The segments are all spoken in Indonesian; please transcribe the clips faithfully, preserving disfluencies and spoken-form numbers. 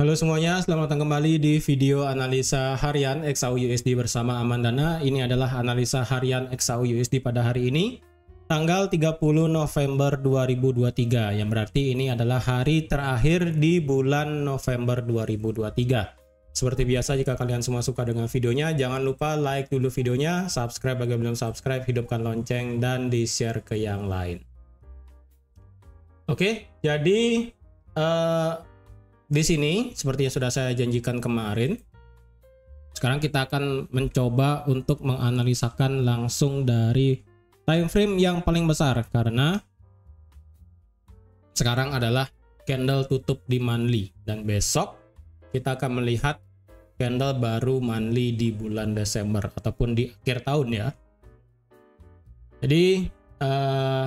Halo semuanya, selamat datang kembali di video analisa harian X A U U S D bersama Amandana. Ini adalah analisa harian X A U U S D pada hari ini, tanggal tiga puluh November dua ribu dua puluh tiga, yang berarti ini adalah hari terakhir di bulan November dua ribu dua puluh tiga. Seperti biasa, jika kalian semua suka dengan videonya, jangan lupa like dulu videonya, subscribe bagi yang belum subscribe, hidupkan lonceng, dan di-share ke yang lain. Oke, jadi uh, di sini seperti yang sudah saya janjikan kemarin, sekarang kita akan mencoba untuk menganalisakan langsung dari time frame yang paling besar, karena sekarang adalah candle tutup di monthly, dan besok kita akan melihat candle baru monthly di bulan Desember ataupun di akhir tahun ya. Jadi uh,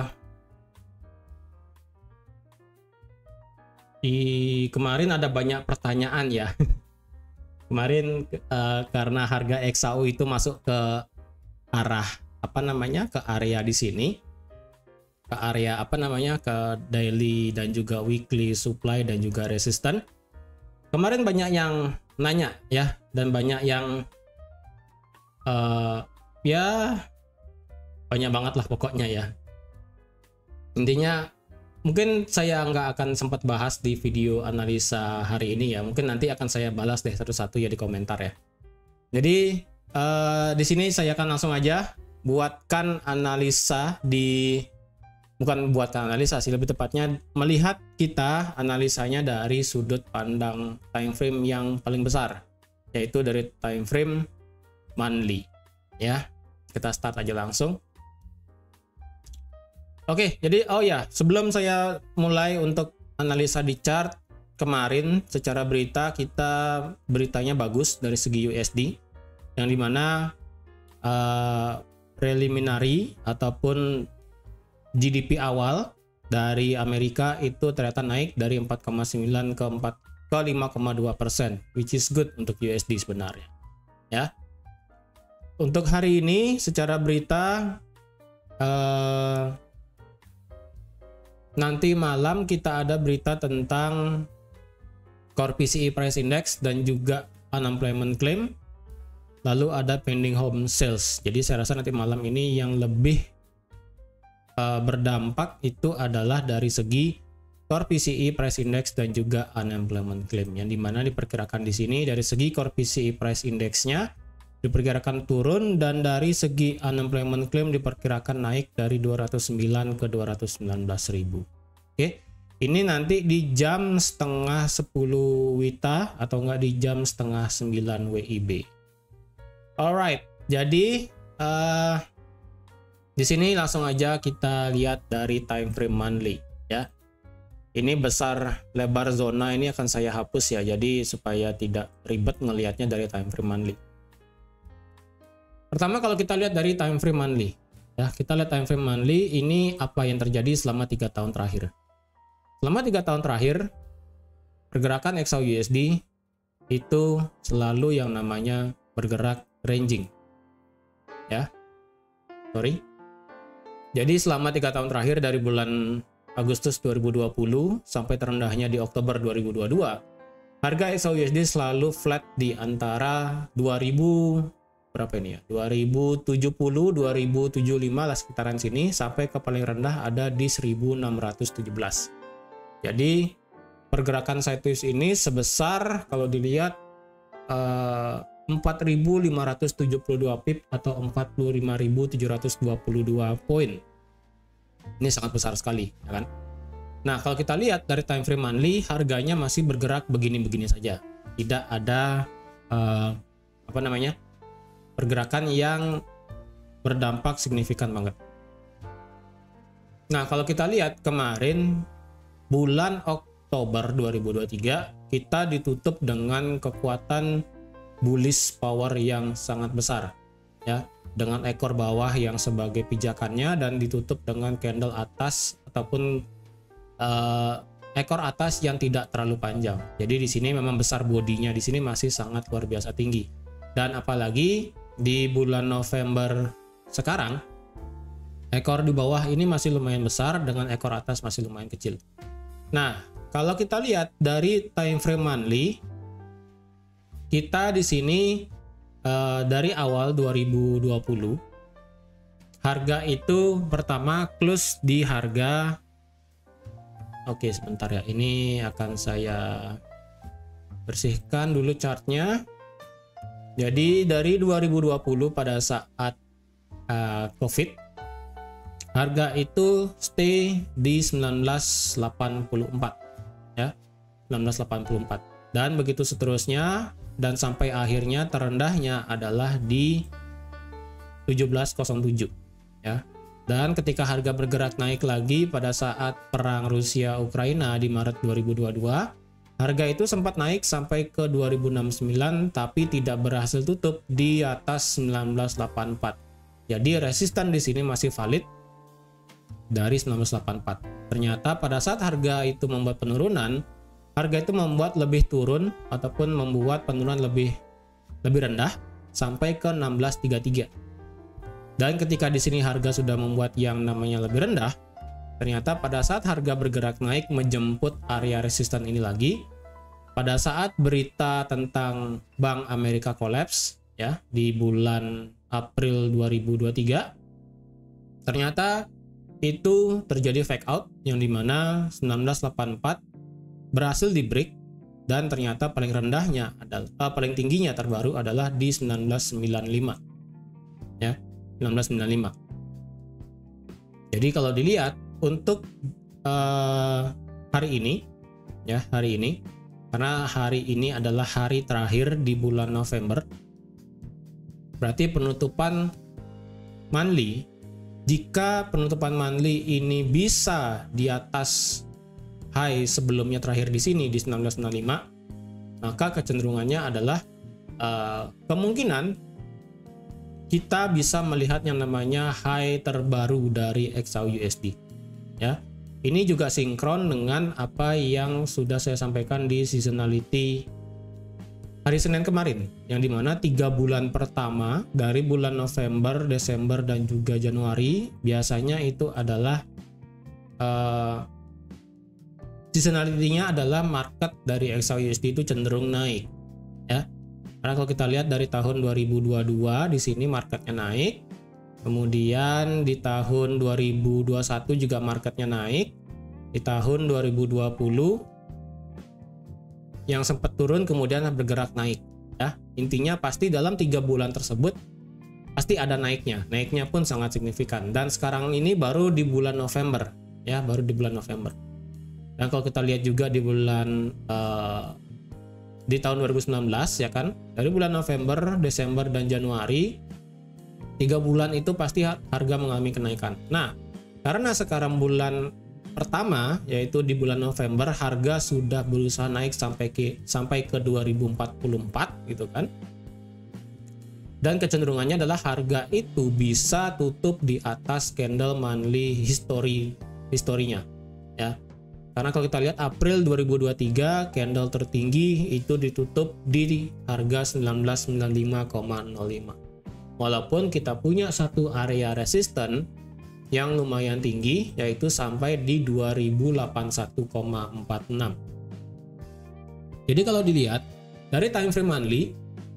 di kemarin ada banyak pertanyaan ya. Kemarin uh, karena harga X A U itu masuk ke arah apa namanya ke area di sini, ke area apa namanya ke daily dan juga weekly supply dan juga resistance. Kemarin banyak yang nanya ya, dan banyak yang uh, ya banyak banget lah pokoknya ya. Intinya mungkin saya nggak akan sempat bahas di video analisa hari ini ya, mungkin nanti akan saya balas deh satu-satu ya di komentar ya. Jadi uh, di sini saya akan langsung aja buatkan analisa di bukan buatkan analisa sih, lebih tepatnya melihat kita analisanya dari sudut pandang time frame yang paling besar, yaitu dari time frame monthly ya. Kita start aja langsung. Oke, jadi oh ya, sebelum saya mulai untuk analisa di chart, kemarin secara berita kita beritanya bagus dari segi U S D, yang dimana uh, preliminary ataupun G D P awal dari Amerika itu ternyata naik dari empat koma sembilan ke empat ke lima koma dua persen, which is good untuk U S D sebenarnya ya. Untuk hari ini secara berita uh, nanti malam kita ada berita tentang Core P C E Price Index dan juga Unemployment Claim, lalu ada Pending Home Sales. Jadi saya rasa nanti malam ini yang lebih Uh, berdampak itu adalah dari segi Core P C E Price Index dan juga Unemployment Claim, yang dimana diperkirakan di sini dari segi Core P C E Price Index-nya diperkirakan turun, dan dari segi Unemployment Claim diperkirakan naik dari dua ratus sembilan ke dua ratus sembilan belas ribu. Oke, ini nanti di jam setengah sepuluh Wita atau enggak di jam setengah sembilan W I B. Alright, jadi uh, di sini langsung aja kita lihat dari time frame monthly ya. Ini besar lebar zona ini akan saya hapus ya, jadi supaya tidak ribet ngelihatnya dari time frame monthly. Pertama, kalau kita lihat dari time frame monthly ya, kita lihat time frame monthly ini apa yang terjadi selama tiga tahun terakhir. Selama tiga tahun terakhir pergerakan X A U U S D itu selalu yang namanya bergerak ranging ya. Sorry. Jadi selama tiga tahun terakhir dari bulan Agustus dua ribu dua puluh sampai terendahnya di Oktober dua ribu dua puluh dua, harga X A U U S D selalu flat di antara dua ribu berapa ini ya? dua ribu tujuh puluh, dua ribu tujuh puluh lima lah sekitaran sini, sampai ke paling rendah ada di seribu enam ratus tujuh belas. Jadi pergerakan sideways ini sebesar kalau dilihat uh, empat ribu lima ratus tujuh puluh dua pip atau empat puluh lima ribu tujuh ratus dua puluh dua poin. Ini sangat besar sekali ya kan. Nah, kalau kita lihat dari time frame monthly, harganya masih bergerak begini-begini saja. Tidak ada uh, apa namanya? pergerakan yang berdampak signifikan banget. Nah, kalau kita lihat kemarin bulan Oktober dua ribu dua puluh tiga kita ditutup dengan kekuatan bullish power yang sangat besar ya, dengan ekor bawah yang sebagai pijakannya dan ditutup dengan candle atas ataupun uh, ekor atas yang tidak terlalu panjang. Jadi di sini memang besar bodinya, di sini masih sangat luar biasa tinggi. Dan apalagi di bulan November sekarang, ekor di bawah ini masih lumayan besar dengan ekor atas masih lumayan kecil. Nah, kalau kita lihat dari time frame monthly, kita di sini uh, dari awal dua ribu dua puluh harga itu pertama close di harga, oke sebentar ya, ini akan saya bersihkan dulu chartnya. Jadi dari dua ribu dua puluh pada saat uh, COVID, harga itu stay di sembilan belas delapan puluh empat ya, sembilan belas delapan puluh empat, dan begitu seterusnya, dan sampai akhirnya terendahnya adalah di tujuh belas nol tujuh ya. Dan ketika harga bergerak naik lagi pada saat perang Rusia Ukraina di Maret dua ribu dua puluh dua, harga itu sempat naik sampai ke dua ribu enam puluh sembilan tapi tidak berhasil tutup di atas sembilan belas delapan puluh empat. Jadi resisten di sini masih valid dari sembilan belas delapan puluh empat. Ternyata pada saat harga itu membuat penurunan, harga itu membuat lebih turun ataupun membuat penurunan lebih lebih rendah sampai ke enam belas tiga puluh tiga. Dan ketika di sini harga sudah membuat yang namanya lebih rendah, ternyata pada saat harga bergerak naik menjemput area resisten ini lagi, pada saat berita tentang Bank Amerika collapse ya di bulan April dua ribu dua puluh tiga, ternyata itu terjadi fake out yang dimana sembilan belas delapan puluh empat berhasil di break, dan ternyata paling rendahnya adalah uh, paling tingginya terbaru adalah di sembilan belas sembilan puluh lima ya, sembilan belas sembilan puluh lima. Jadi kalau dilihat untuk uh, hari ini ya, hari ini karena hari ini adalah hari terakhir di bulan November, berarti penutupan monthly, jika penutupan monthly ini bisa di atas high sebelumnya terakhir di sini di sembilan belas sembilan puluh lima, maka kecenderungannya adalah uh, kemungkinan kita bisa melihat yang namanya high terbaru dari X A U U S D ya. Ini juga sinkron dengan apa yang sudah saya sampaikan di seasonality hari Senin kemarin, yang dimana tiga bulan pertama dari bulan November, Desember, dan juga Januari biasanya itu adalah uh, seasonality-nya adalah market dari X A U U S D itu cenderung naik ya. Karena kalau kita lihat dari tahun dua ribu dua puluh dua di sini marketnya naik, kemudian di tahun dua ribu dua puluh satu juga marketnya naik, di tahun dua ribu dua puluh yang sempat turun kemudian bergerak naik ya. Intinya pasti dalam tiga bulan tersebut pasti ada naiknya, naiknya pun sangat signifikan. Dan sekarang ini baru di bulan November ya, baru di bulan November. Dan kalau kita lihat juga di bulan uh, di tahun dua ribu sembilan belas ya kan, dari bulan November, Desember, dan Januari, tiga bulan itu pasti harga mengalami kenaikan. Nah, karena sekarang bulan pertama yaitu di bulan November, harga sudah berusaha naik sampai ke sampai ke dua ribu empat puluh empat gitu kan. Dan kecenderungannya adalah harga itu bisa tutup di atas candle monthly history historinya ya. Karena kalau kita lihat April dua ribu dua puluh tiga candle tertinggi itu ditutup di harga sembilan belas sembilan puluh lima koma nol lima. Walaupun kita punya satu area resisten yang lumayan tinggi yaitu sampai di dua ribu delapan puluh satu koma empat enam. Jadi kalau dilihat dari time frame monthly,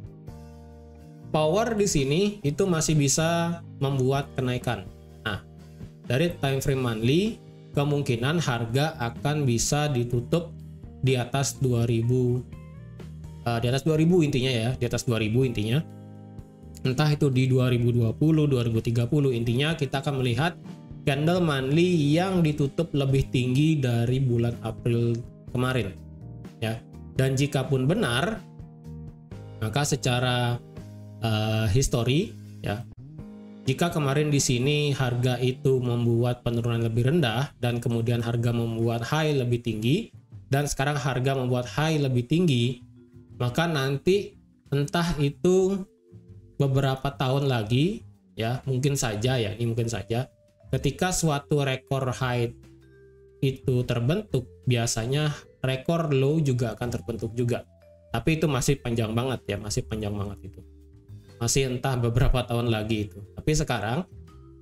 power di sini itu masih bisa membuat kenaikan. Nah, dari time frame monthly kemungkinan harga akan bisa ditutup di atas dua ribu, uh, di atas dua ribu intinya ya, di atas dua ribu intinya. Entah itu di dua ribu dua puluh, dua ribu tiga puluh, intinya kita akan melihat candle monthly yang ditutup lebih tinggi dari bulan April kemarin ya. Dan jika pun benar, maka secara uh, history ya, jika kemarin di sini harga itu membuat penurunan lebih rendah dan kemudian harga membuat high lebih tinggi, dan sekarang harga membuat high lebih tinggi, maka nanti entah itu beberapa tahun lagi ya, mungkin saja ya, ini mungkin saja ketika suatu rekor high itu terbentuk, biasanya rekor low juga akan terbentuk juga. Tapi itu masih panjang banget ya, masih panjang banget itu. Masih entah beberapa tahun lagi itu. Tapi sekarang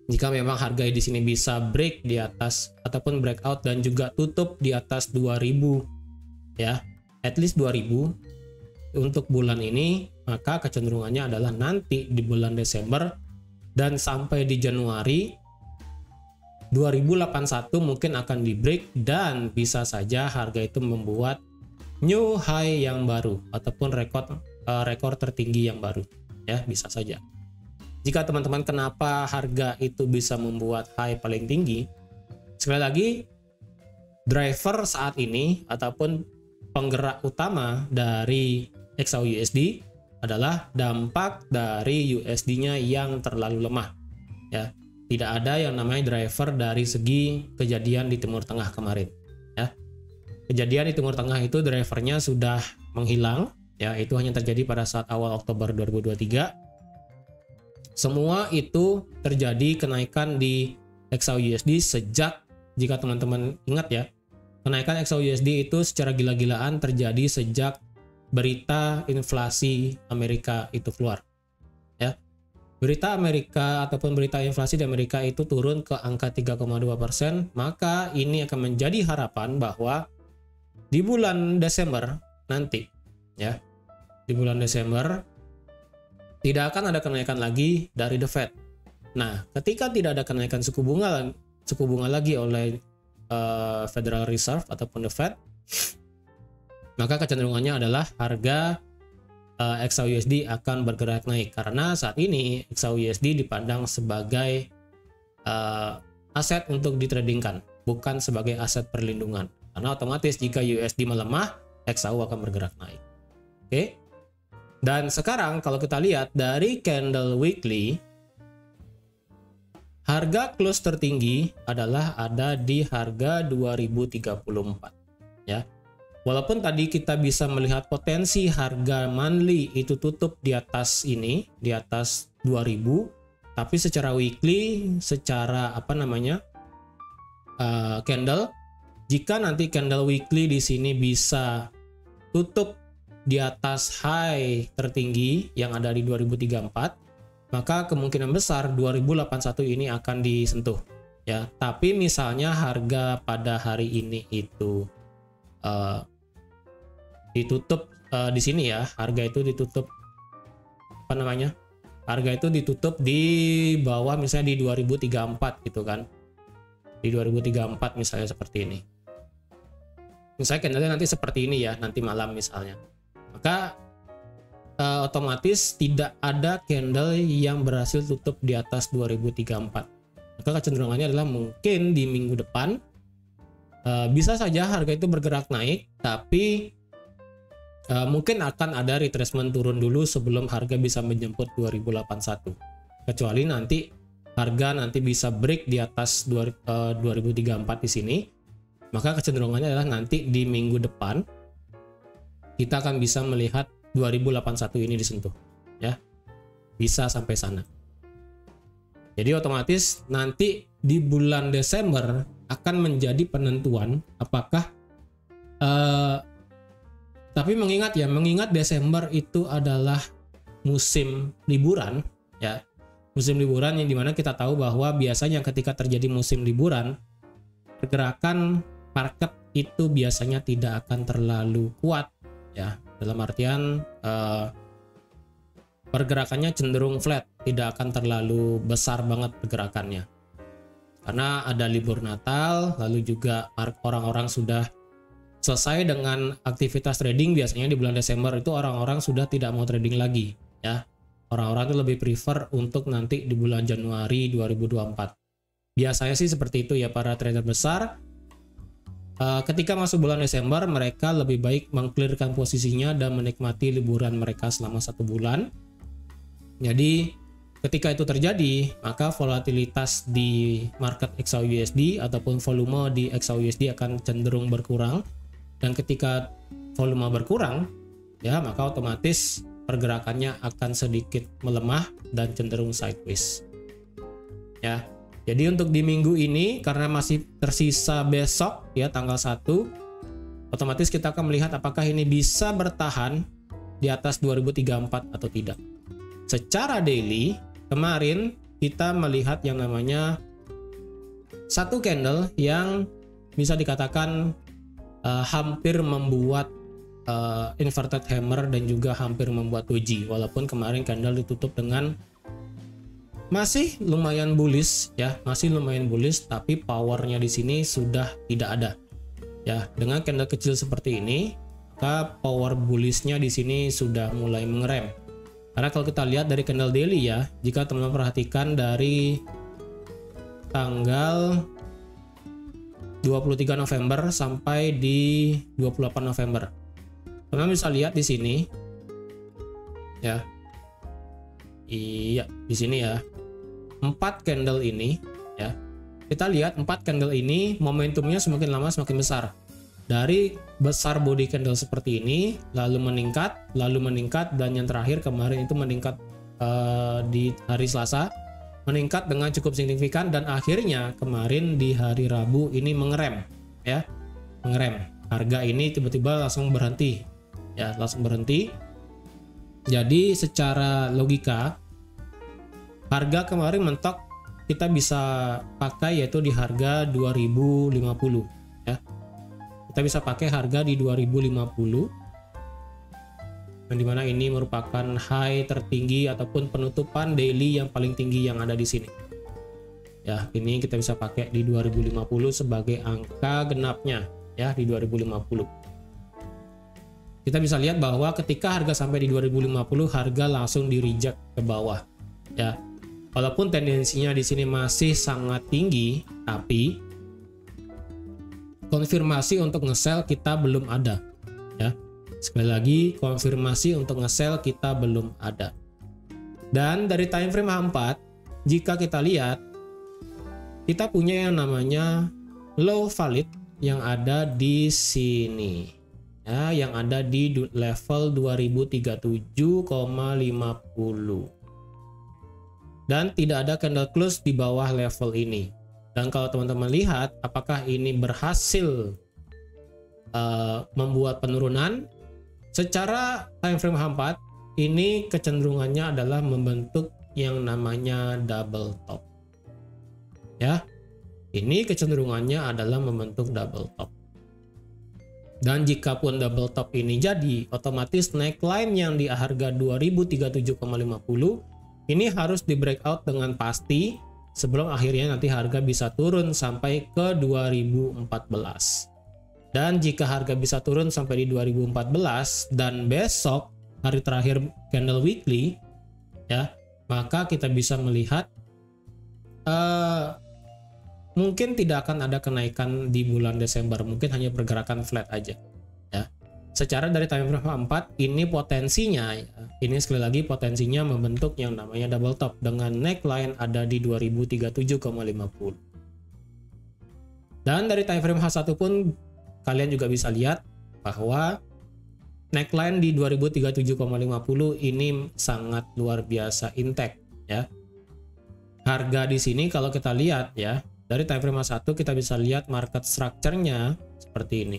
Jika memang harga di sini bisa break di atas ataupun breakout dan juga tutup di atas dua ribu ya, at least dua ribu untuk bulan ini, maka kecenderungannya adalah nanti di bulan Desember dan sampai di Januari dua ribu delapan puluh satu mungkin akan di break dan bisa saja harga itu membuat new high yang baru ataupun rekor uh, rekor tertinggi yang baru ya, bisa saja. Jika teman-teman kenapa harga itu bisa membuat high paling tinggi, sekali lagi driver saat ini ataupun penggerak utama dari X A U U S D adalah dampak dari U S D-nya yang terlalu lemah ya. Tidak ada yang namanya driver dari segi kejadian di Timur Tengah kemarin ya. Kejadian di Timur Tengah itu drivernya sudah menghilang ya, itu hanya terjadi pada saat awal Oktober dua ribu dua puluh tiga. Semua itu terjadi kenaikan di X A U U S D sejak, jika teman-teman ingat ya, kenaikan X A U U S D itu secara gila-gilaan terjadi sejak berita inflasi Amerika itu keluar ya. Berita Amerika ataupun berita inflasi di Amerika itu turun ke angka tiga koma dua persen, maka ini akan menjadi harapan bahwa di bulan Desember nanti ya, di bulan Desember tidak akan ada kenaikan lagi dari The Fed. Nah, ketika tidak ada kenaikan suku bunga suku bunga lagi oleh uh, Federal Reserve ataupun The Fed, maka kecenderungannya adalah harga uh, X A U U S D akan bergerak naik, karena saat ini X A U U S D dipandang sebagai uh, aset untuk ditradingkan, bukan sebagai aset perlindungan. Karena otomatis jika U S D melemah, X A U akan bergerak naik. Oke. Okay? Dan sekarang kalau kita lihat dari candle weekly, harga close tertinggi adalah ada di harga dua ribu tiga puluh empat ya. Walaupun tadi kita bisa melihat potensi harga monthly itu tutup di atas ini, di atas dua ribu, tapi secara weekly, secara apa namanya? Uh, candle, jika nanti candle weekly di sini bisa tutup di atas high tertinggi yang ada di dua ribu tiga puluh empat, maka kemungkinan besar dua ribu delapan puluh satu ini akan disentuh ya. Tapi misalnya harga pada hari ini itu uh, ditutup uh, di sini ya, harga itu ditutup apa namanya? Harga itu ditutup di bawah misalnya di dua ribu tiga puluh empat gitu kan. Di dua ribu tiga puluh empat misalnya seperti ini. Misalnya candle nanti seperti ini ya, nanti malam misalnya. Maka uh, otomatis tidak ada candle yang berhasil tutup di atas dua ribu tiga puluh empat. Maka kecenderungannya adalah mungkin di minggu depan uh, bisa saja harga itu bergerak naik, tapi uh, mungkin akan ada retracement turun dulu sebelum harga bisa menjemput dua ribu delapan puluh satu. Kecuali nanti harga nanti bisa break di atas dua ribu tiga puluh empat di sini, maka kecenderungannya adalah nanti di minggu depan kita akan bisa melihat dua ribu delapan puluh satu ini disentuh ya, bisa sampai sana. Jadi otomatis nanti di bulan Desember akan menjadi penentuan apakah uh, tapi mengingat ya, mengingat Desember itu adalah musim liburan ya, musim liburan yang dimana kita tahu bahwa biasanya ketika terjadi musim liburan, pergerakan market itu biasanya tidak akan terlalu kuat ya, dalam artian uh, pergerakannya cenderung flat, tidak akan terlalu besar banget pergerakannya karena ada libur Natal, lalu juga orang-orang sudah selesai dengan aktivitas trading. Biasanya di bulan Desember itu orang-orang sudah tidak mau trading lagi ya, orang-orang itu lebih prefer untuk nanti di bulan Januari dua ribu dua puluh empat. Biasanya sih seperti itu ya para trader besar. Uh, ketika masuk bulan Desember, mereka lebih baik mengclearkan posisinya dan menikmati liburan mereka selama satu bulan. Jadi ketika itu terjadi, maka volatilitas di market X A U U S D ataupun volume di X A U U S D akan cenderung berkurang. Dan ketika volume berkurang, ya maka otomatis pergerakannya akan sedikit melemah dan cenderung sideways. Ya. Jadi untuk di minggu ini, karena masih tersisa besok ya tanggal satu, otomatis kita akan melihat apakah ini bisa bertahan di atas dua ribu tiga puluh empat atau tidak. Secara daily, kemarin kita melihat yang namanya satu candle yang bisa dikatakan uh, hampir membuat uh, inverted hammer dan juga hampir membuat doji, walaupun kemarin candle ditutup dengan masih lumayan bullish ya, masih lumayan bullish, tapi powernya di sini sudah tidak ada ya. Dengan candle kecil seperti ini, maka power bullishnya di sini sudah mulai mengerem. Karena kalau kita lihat dari candle daily ya, jika teman-teman perhatikan dari tanggal dua puluh tiga November sampai di dua puluh delapan November, teman-teman bisa lihat di sini ya. Iya, di sini ya. Empat candle ini ya. Kita lihat empat candle ini momentumnya semakin lama semakin besar. Dari besar body candle seperti ini, lalu meningkat, lalu meningkat, dan yang terakhir kemarin itu meningkat uh, di hari Selasa, meningkat dengan cukup signifikan, dan akhirnya kemarin di hari Rabu ini mengerem, ya, mengerem. Harga ini tiba-tiba langsung berhenti, ya, langsung berhenti. Jadi secara logika, harga kemarin mentok kita bisa pakai yaitu di harga dua ribu lima puluh, ya. Kita bisa pakai harga di dua ribu lima puluh, yang dimana ini merupakan high tertinggi ataupun penutupan daily yang paling tinggi yang ada di sini. Ya, ini kita bisa pakai di dua ribu lima puluh sebagai angka genapnya, ya, di dua ribu lima puluh. Kita bisa lihat bahwa ketika harga sampai di dua ribu lima puluh, harga langsung di reject ke bawah, ya. Walaupun tendensinya di sini masih sangat tinggi, tapi konfirmasi untuk nge-sell kita belum ada, ya. Sekali lagi, konfirmasi untuk nge-sell kita belum ada. Dan dari time frame H empat, jika kita lihat, kita punya yang namanya low valid yang ada di sini, ya, yang ada di level dua ribu tiga puluh tujuh koma lima puluh. Dan tidak ada candle close di bawah level ini. Dan kalau teman-teman lihat apakah ini berhasil uh, membuat penurunan, secara time frame H empat ini kecenderungannya adalah membentuk yang namanya double top. Ya. Ini kecenderungannya adalah membentuk double top. Dan jika pun double top ini jadi, otomatis neckline yang di harga dua ribu tiga puluh tujuh koma lima puluh ini harus di breakout dengan pasti sebelum akhirnya nanti harga bisa turun sampai ke dua ribu empat belas. Dan jika harga bisa turun sampai di dua ribu empat belas dan besok hari terakhir candle weekly, ya, maka kita bisa melihat uh, mungkin tidak akan ada kenaikan di bulan Desember, mungkin hanya pergerakan flat aja, ya. Secara dari time frame H empat ini potensinya, ya, ini sekali lagi potensinya membentuk yang namanya double top dengan neckline ada di dua ribu tiga puluh tujuh koma lima puluh. Dan dari time frame H satu pun kalian juga bisa lihat bahwa neckline di dua ribu tiga puluh tujuh koma lima puluh ini sangat luar biasa intact, ya. Harga di sini kalau kita lihat, ya, dari time frame H satu kita bisa lihat market structure-nya seperti ini.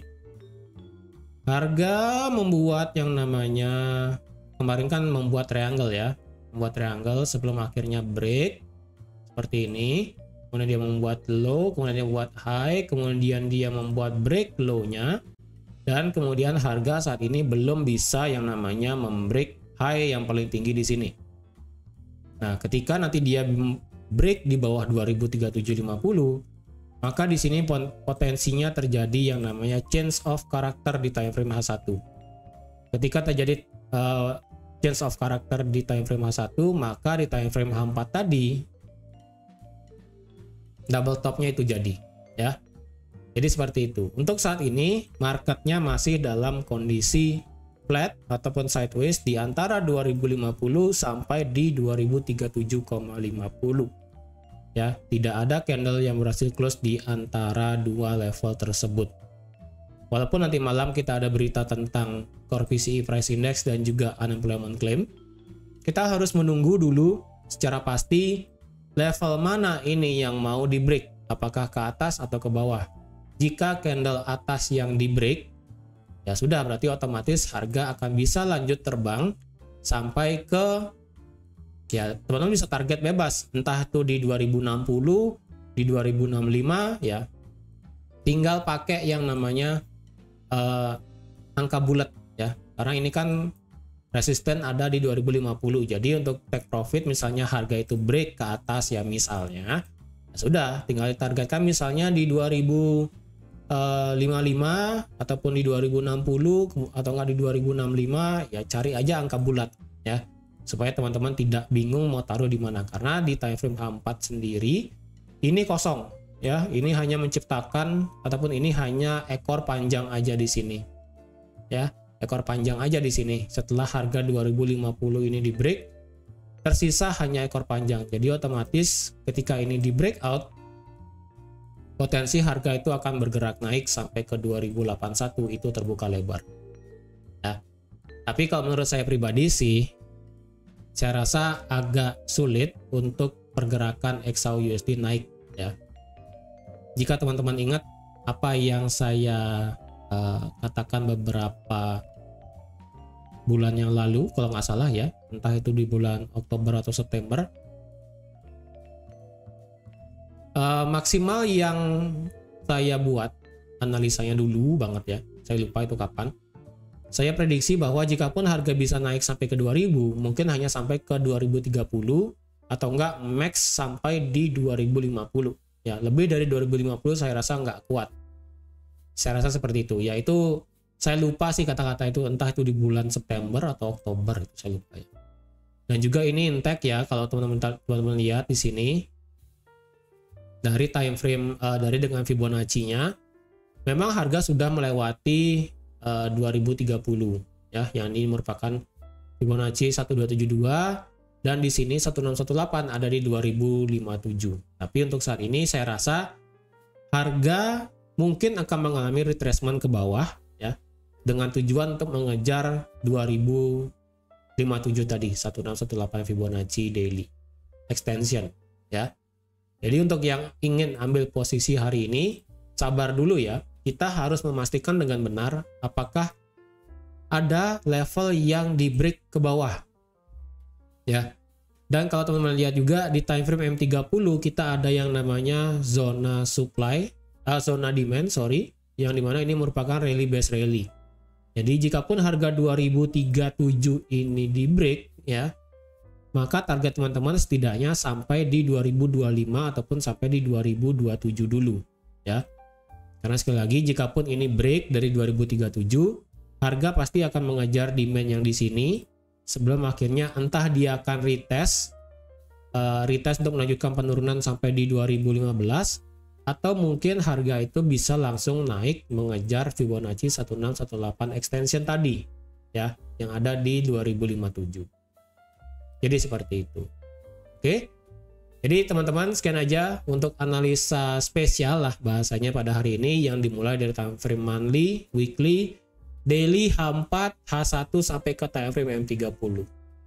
Harga membuat yang namanya kemarin kan membuat triangle, ya, membuat triangle sebelum akhirnya break seperti ini. Kemudian dia membuat low, kemudian dia membuat high, kemudian dia membuat break low-nya, dan kemudian harga saat ini belum bisa yang namanya membreak high yang paling tinggi di sini. Nah, ketika nanti dia break di bawah dua ribu tiga puluh tujuh koma lima puluh, maka di sini potensinya terjadi yang namanya change of character di time frame H satu. Ketika terjadi uh, change of character di time frame H satu, maka di time frame H empat tadi double topnya itu jadi, ya. Jadi seperti itu. Untuk saat ini marketnya masih dalam kondisi flat ataupun sideways di antara dua ribu lima puluh sampai di dua ribu tiga puluh tujuh koma lima puluh. Ya, tidak ada candle yang berhasil close di antara dua level tersebut. Walaupun nanti malam kita ada berita tentang core P C E price index dan juga unemployment claim, kita harus menunggu dulu secara pasti level mana ini yang mau di break, apakah ke atas atau ke bawah. Jika candle atas yang di break, ya sudah, berarti otomatis harga akan bisa lanjut terbang sampai ke Ya, teman-teman bisa target bebas, entah itu di dua ribu enam puluh, di dua ribu enam puluh lima ya. Tinggal pakai yang namanya uh, angka bulat ya. Karena ini kan resisten ada di dua ribu lima puluh. Jadi untuk take profit misalnya harga itu break ke atas ya misalnya, ya sudah tinggal ditargetkan misalnya di dua ribu lima puluh lima ataupun di dua ribu enam puluh atau enggak di dua ribu enam puluh lima, ya cari aja angka bulat ya. Supaya teman-teman tidak bingung mau taruh di mana, karena di time frame H empat sendiri ini kosong ya, ini hanya menciptakan ataupun ini hanya ekor panjang aja di sini ya, ekor panjang aja di sini. Setelah harga dua ribu lima puluh ini di break, tersisa hanya ekor panjang. Jadi otomatis ketika ini di breakout, potensi harga itu akan bergerak naik sampai ke dua ribu delapan puluh satu, itu terbuka lebar ya. Tapi kalau menurut saya pribadi sih, saya rasa agak sulit untuk pergerakan X A U U S D naik ya. Jika teman-teman ingat apa yang saya uh, katakan beberapa bulan yang lalu, kalau nggak salah ya, entah itu di bulan Oktober atau September, uh, maksimal yang saya buat analisanya dulu banget ya, saya lupa itu kapan. Saya prediksi bahwa jikapun harga bisa naik sampai ke dua ribu, mungkin hanya sampai ke dua ribu tiga puluh atau enggak max sampai di dua ribu lima puluh. Ya, lebih dari dua ribu lima puluh saya rasa enggak kuat. Saya rasa seperti itu. Yaitu saya lupa sih kata-kata itu, entah itu di bulan September atau Oktober, itu saya lupa ya. Dan juga ini intact ya, kalau teman-teman teman-teman lihat di sini dari time frame uh, dari dengan Fibonacci-nya, memang harga sudah melewati Uh, dua ribu tiga puluh ya, yang ini merupakan Fibonacci seribu dua ratus tujuh puluh dua, dan di sini seribu enam ratus delapan belas ada di dua ribu lima puluh tujuh. Tapi untuk saat ini saya rasa harga mungkin akan mengalami retracement ke bawah ya, dengan tujuan untuk mengejar dua ribu lima puluh tujuh tadi, seribu enam ratus delapan belas Fibonacci daily extension ya. Jadi untuk yang ingin ambil posisi hari ini, sabar dulu ya. Kita harus memastikan dengan benar apakah ada level yang di break ke bawah ya. Dan kalau teman-teman lihat juga di time frame M tiga puluh, kita ada yang namanya zona supply, uh, zona demand sorry, yang dimana ini merupakan rally base rally. Jadi jikapun harga dua ribu tiga puluh tujuh ini di break ya, maka target teman-teman setidaknya sampai di dua ribu dua puluh lima ataupun sampai di dua ribu dua puluh tujuh dulu ya. Karena sekali lagi, jikapun ini break dari dua ribu tiga puluh tujuh, harga pasti akan mengejar demand yang di sini sebelum akhirnya entah dia akan retest, uh, retest untuk melanjutkan penurunan sampai di dua ribu lima belas, atau mungkin harga itu bisa langsung naik mengejar Fibonacci seribu enam ratus delapan belas extension tadi ya, yang ada di dua ribu lima puluh tujuh. Jadi seperti itu. Oke. Jadi teman-teman, sekian aja untuk analisa spesial lah bahasanya pada hari ini, yang dimulai dari time frame monthly, weekly, daily, H empat, H satu sampai ke time frame M tiga puluh.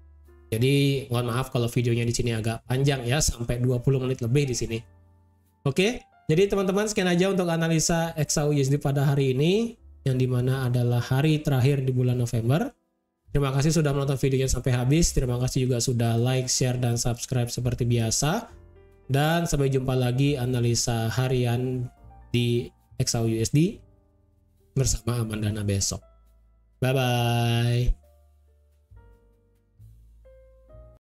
Jadi mohon maaf kalau videonya di sini agak panjang ya, sampai dua puluh menit lebih di sini. Oke, jadi teman-teman, sekian aja untuk analisa X A U U S D pada hari ini, yang dimana adalah hari terakhir di bulan November. Terima kasih sudah menonton videonya sampai habis. Terima kasih juga sudah like, share, dan subscribe seperti biasa. Dan sampai jumpa lagi analisa harian di X A U U S D bersama Amandana besok. Bye-bye.